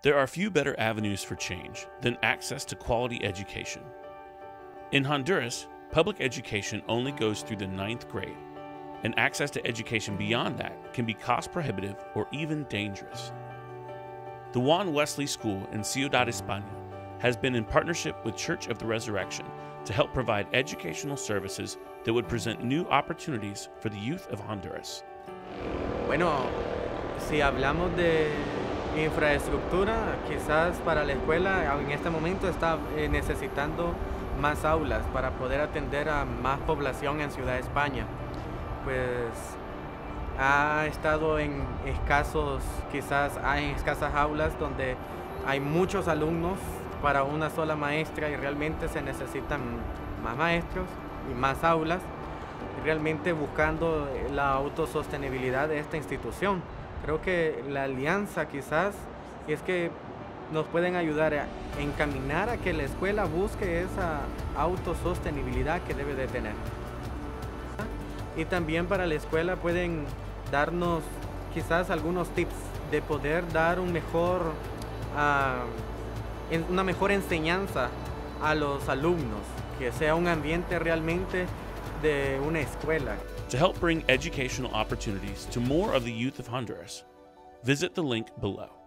There are few better avenues for change than access to quality education. In Honduras, public education only goes through the 9th grade, and access to education beyond that can be cost prohibitive or even dangerous. The Juan Wesley School in Ciudad España has been in partnership with Church of the Resurrection to help provide educational services that would present new opportunities for the youth of Honduras. Bueno, si hablamos de infraestructura, quizás para la escuela en este momento está necesitando más aulas para poder atender a más población en Ciudad España. Pues ha estado en escasas aulas donde hay muchos alumnos para una sola maestra y realmente se necesitan más maestros y más aulas, realmente buscando la autosostenibilidad de esta institución. Creo que la alianza quizás es que nos pueden ayudar a encaminar a que la escuela busque esa autosostenibilidad que debe de tener. Y también para la escuela pueden darnos quizás algunos tips de poder dar una mejor enseñanza a los alumnos, que sea un ambiente realmente de una escuela. To help bring educational opportunities to more of the youth of Honduras, visit the link below.